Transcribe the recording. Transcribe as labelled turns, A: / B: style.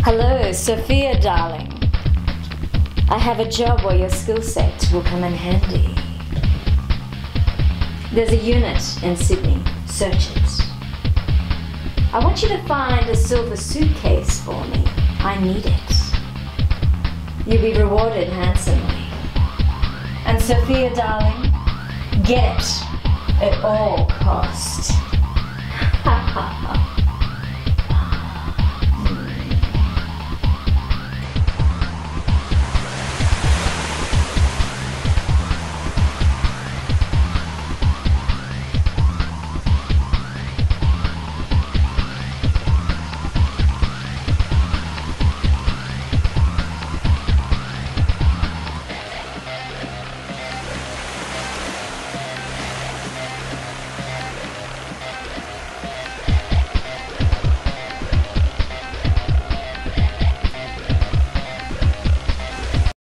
A: Hello, Sophia, darling. I have a job where your skill set will come in handy. There's a unit in Sydney. Search it. I want you to find a silver suitcase for me. I need it. You'll be rewarded handsomely. And Sophia, darling, get it at all cost. Ha ha ha.